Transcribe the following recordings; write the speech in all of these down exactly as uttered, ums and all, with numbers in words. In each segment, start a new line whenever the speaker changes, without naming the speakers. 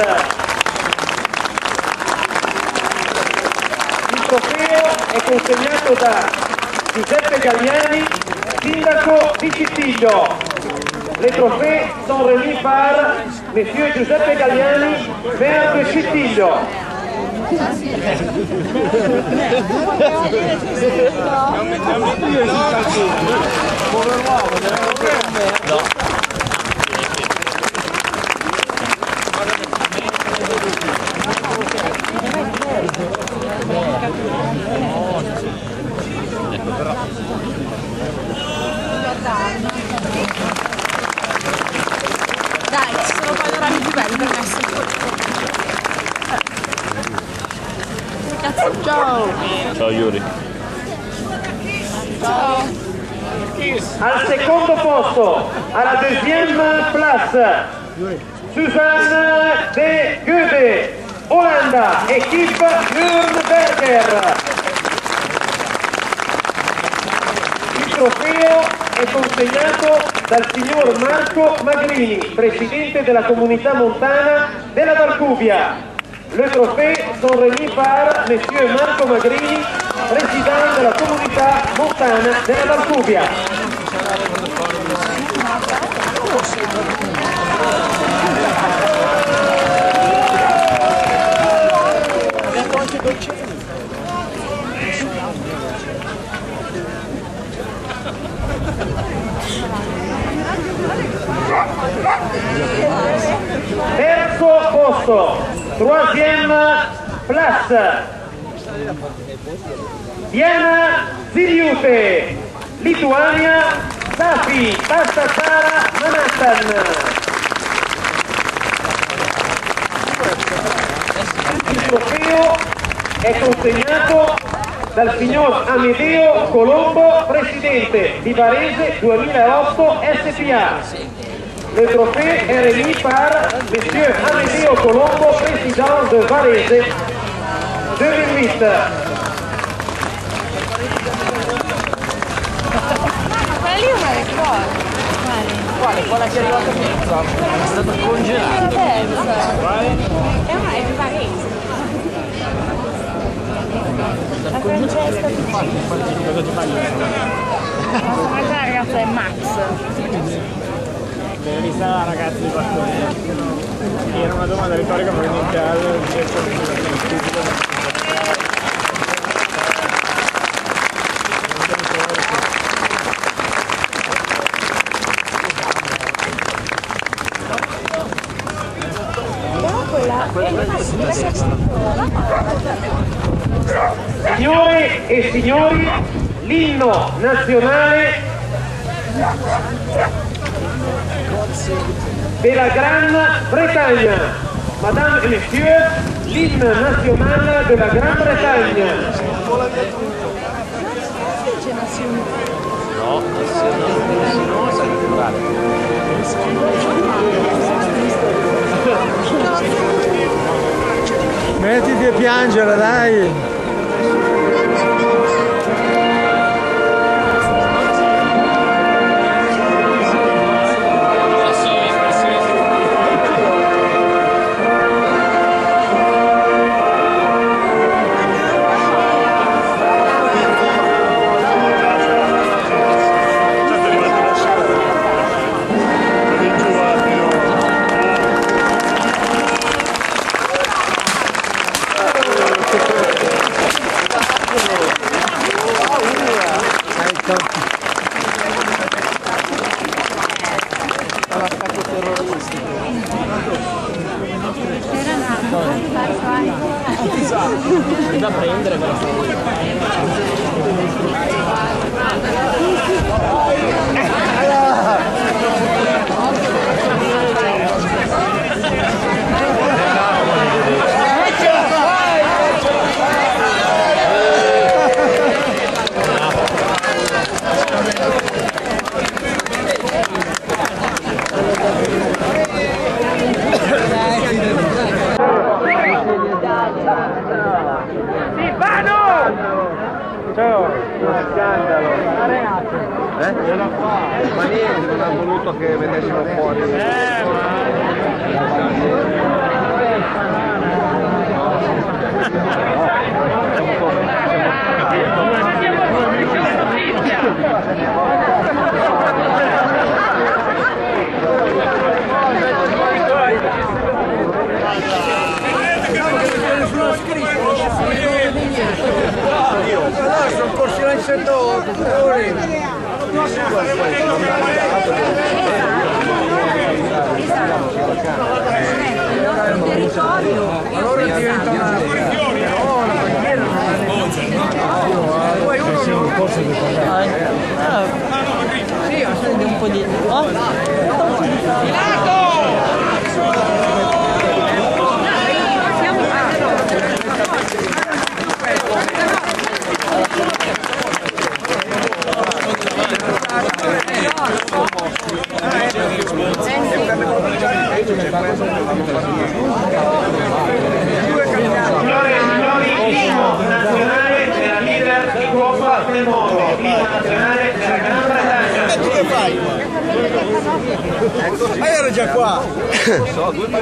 Il trofeo è consegnato da Giuseppe Galliani, sindaco di Cittiglio. Les trophées sont remis par Monsieur Giuseppe Galliani, maire de Cittiglio.
Dai, ci sono panorami più belli per me. Ciao!
Ciao Yuri.
Ciao!
Al secondo posto, alla deuxième place, Suzanne de Goede, Olanda, équipe Nürnberger. Il trofeo è consegnato dal signor Marco Magrini, presidente della comunità montana della Valcubia. Le trophée sont remis par Monsieur Marco Magrini, président de la comunità montana della Valcubia. Terzo posto, troisième place, Diana Ziliute, Lituania, Safi, Pastasara, Manhattan. Il trofeo è consegnato dal signor Amedeo Colombo, presidente di Varese duemilaotto S P A. Le trophée est remis par Monsieur Amedeo Colombo, président de Varese duemilahuit.
Quella lì è una del cuore.
Quale? Quella che è arrivata pizza? È stata congelata.
È la terza. È una è di Varese. La Francesca di
Cosa ti fai?
questa ragazza è Max.
Devi vista la ragazza di Battoni. Era una domanda retorica per iniziare il cerco
Signore e signori, l'inno nazionale della Gran Bretagna. Madame et Messieurs, l'inno nazionale della Gran Bretagna.
No, no, sai plurale.
Mettiti a piangere, dai!
da prendere però.
Ciao, uno scandalo.
Eh? Ma niente, non ha voluto che vedessimo fuori.
Eh, ma...
Sono corsi là in settore. Allora diventa una poi uno sì, accende un po' di
Signore e signori, primo nazionale della leader di Coppa del Mondo, primo nazionale della Gran Bretagna.
E tu che fai? Ma io ero già qua. So, due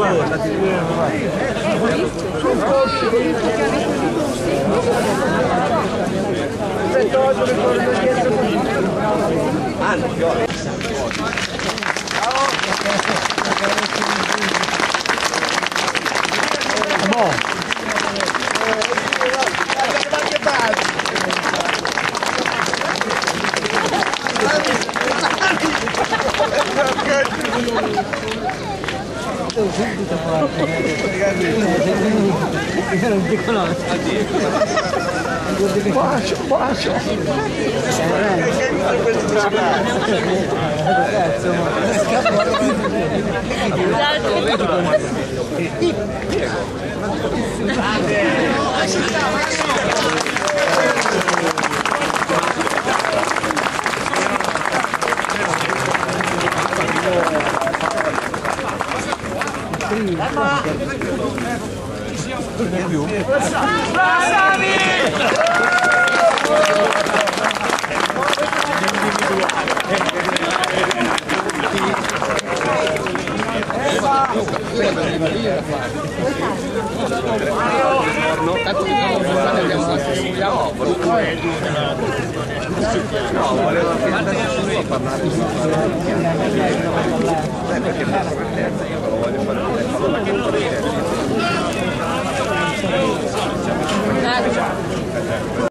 non ti conosco. Bacio, bacio. No, volevo parlare perché lo voglio fare.